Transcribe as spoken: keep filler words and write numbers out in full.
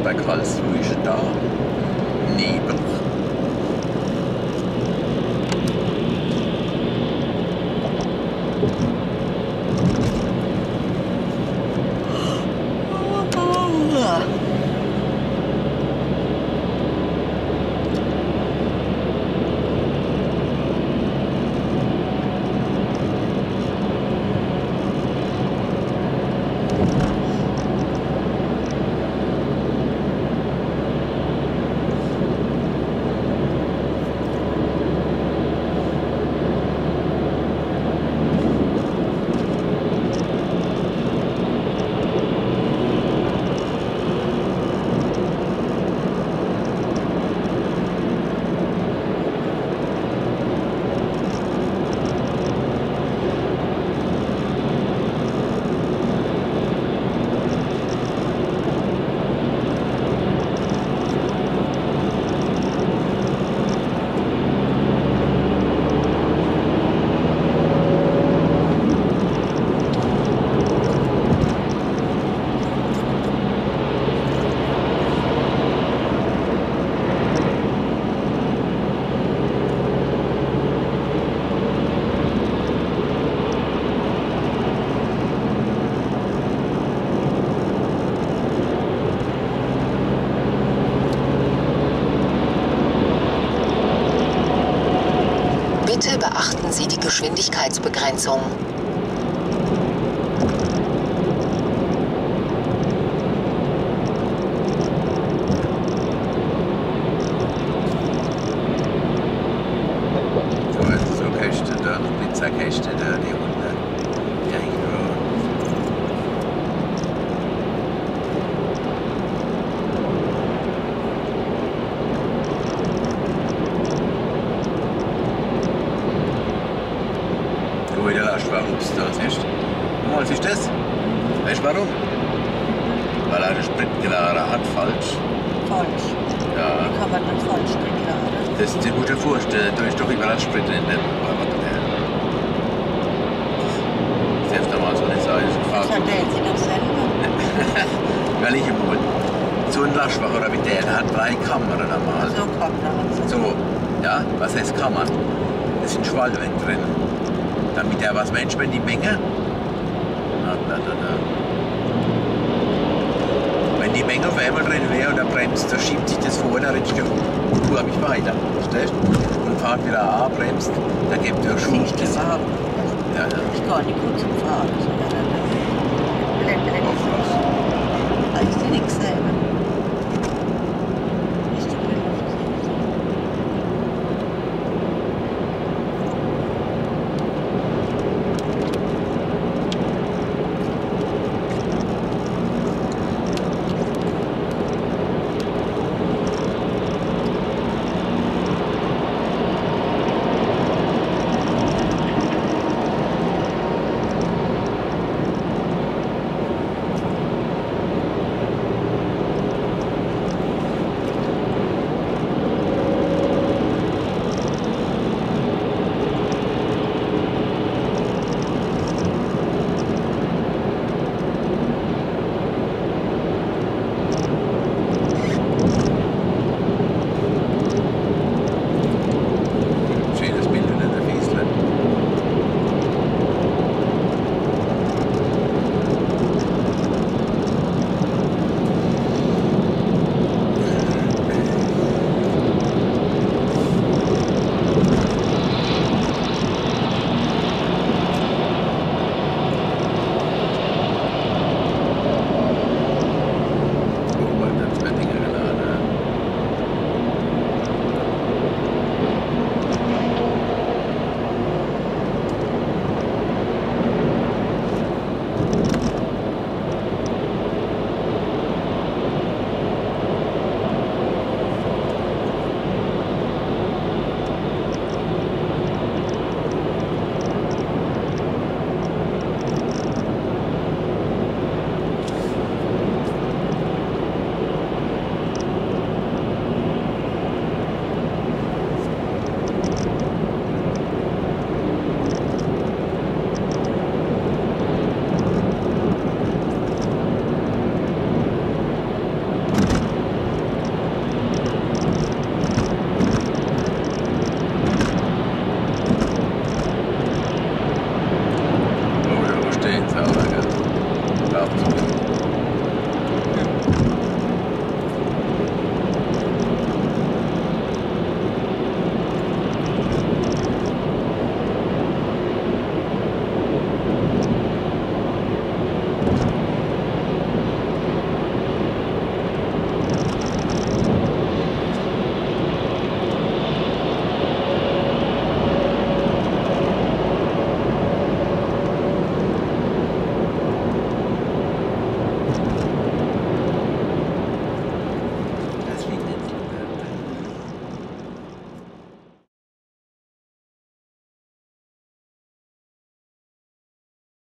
bei Karlsruhe ist er da. Nebel. Bitte beachten Sie die Geschwindigkeitsbegrenzung. So, jetzt so Käste da, Pizzakäste da, die Hunde. Ja, hier. Wieder Lastwagen ist da, siehst du? Was ist das? Weißt du warum? Weil er den Sprit geladen hat, falsch. Falsch. Ja. Wie kann man das falsch laden? Das ist dir gut vorstellen, da ist doch überall Sprit in dem Wagen. Das darf doch mal so nicht sein. Das verteilt sie doch selber. Weil ich immer so ein Lastwagen oder wie der, der hat drei Kammern normal. So kommt das. So, ja, was heißt Kammern? Das sind Schwallwände drin. Damit er was Mensch, wenn die Menge. Na, na, na, na. Wenn die Menge auf einmal drin wäre und er bremst, dann schiebt sich das vor, dann rennt die Tour mich weiter. Verstehst du? Und fahrt wieder an, bremst, dann gibt er Schub. Nicht Das, gefahren. ja, ja. Ich gar nicht gut zum Fahren. Blende, blende. Auf was? Da ist dir nichts selber.